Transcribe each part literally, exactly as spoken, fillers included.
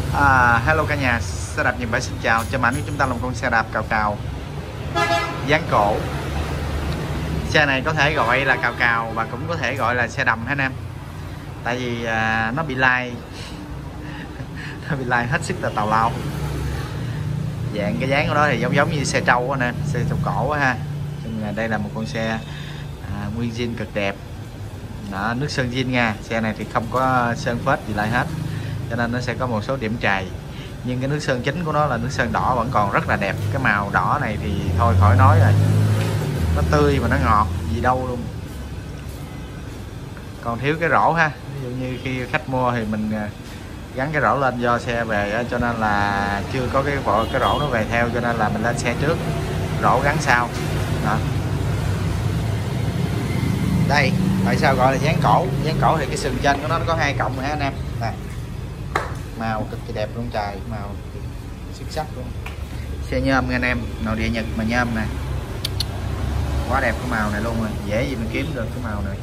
À, hello cả nhà, xe đạp Nhật Bản xin chào. Cho mảnh của chúng ta là một con xe đạp cào cào dáng cổ. Xe này có thể gọi là cào cào và cũng có thể gọi là xe đầm ha anh em. Tại vì à, nó bị lai nó bị lai hết sức là tào lao. Dạng cái dáng của nó thì giống giống như xe trâu anh em, xe trâu cổ ha. Nhưng đây là một con xe à, nguyên zin cực đẹp. Đó, nước sơn zin nha. Xe này thì không có sơn phết gì lại hết, cho nên nó sẽ có một số điểm trầy, nhưng cái nước sơn chính của nó là nước sơn đỏ vẫn còn rất là đẹp. Cái màu đỏ này thì thôi khỏi nói rồi, nó tươi mà nó ngọt gì đâu luôn. Còn thiếu cái rổ ha, ví dụ như khi khách mua thì mình gắn cái rổ lên, do xe về cho nên là chưa có cái bộ cái rổ nó về theo, cho nên là mình lên xe trước, rổ gắn sau. Đó. Đây, tại sao gọi là dáng cổ? Dáng cổ thì cái sừng trên của nó, nó có hai cọng ha anh em. Nè, màu cực kỳ đẹp luôn trời, màu xuất sắc luôn. Xe nhôm nha anh em, nội địa Nhật mà nhôm nè, quá đẹp cái màu này luôn rồi, dễ gì mình kiếm được cái màu này.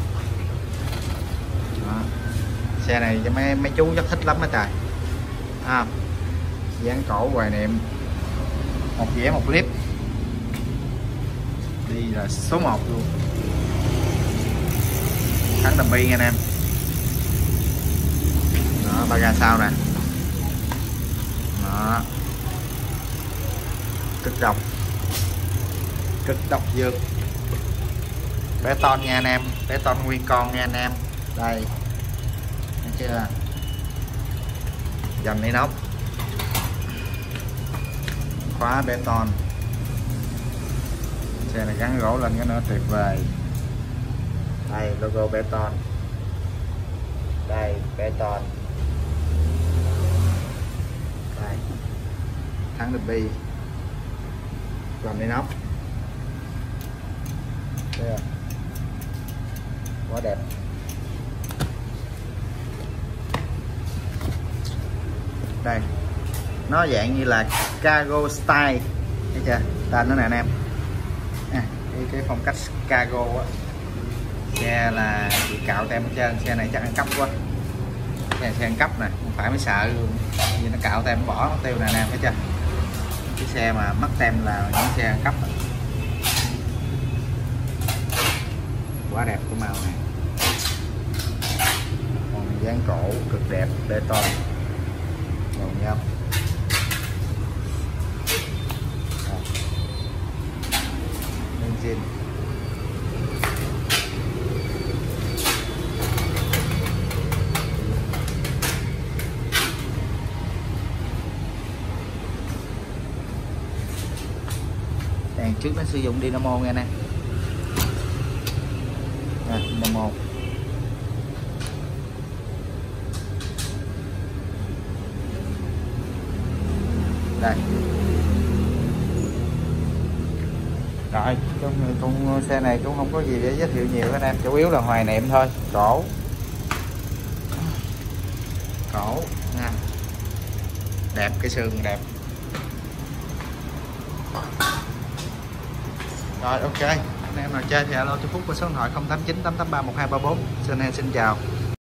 Đó. Xe này cho mấy mấy chú rất thích lắm á trời. À, dáng cổ hoài niệm, một dẻ một clip, đi là số một luôn. Thắng đầm bi nha anh em. Đó, ba ga sau nè. Đó, cực độc, cực độc dược, bé ton nha anh em, bé ton nguyên con nha anh em. Đây, thấy chưa, dầm ni nóc, khóa bé ton. Xe này gắn gỗ lên cái nữa tuyệt vời. Đây logo bé ton, đây bé ton, đây thắng được bi, làm lên nóc, quá đẹp. Đây, nó dạng như là cargo style, thấy chưa, tên nó nè anh em. À, cái, cái phong cách cargo á. Xe là bị cạo tem hết trơn, xe này chắc ăn cắp quá. Xe này xe ăn cắp nè, không phải mới sợ luôn. Vì nó cạo tem bỏ nó tiêu nè anh em, thấy chưa. Cái xe mà mất tem là những xe ăn cắp rồi. Quá đẹp của màu này. Còn dáng cổ cực đẹp, bê ton màu nhôm. Engine đèn trước nó sử dụng dynamo nghe nè. À, dynamo. Đây. Rồi, trong con xe này cũng không có gì để giới thiệu nhiều anh em, chủ yếu là hoài niệm thôi. Cổ, cổ nha, đẹp, cái sườn đẹp. Rồi ok, anh em nào chơi thì alo cho Phúc qua số điện thoại không tám chín tám tám ba một hai ba bốn. Xin em xin chào.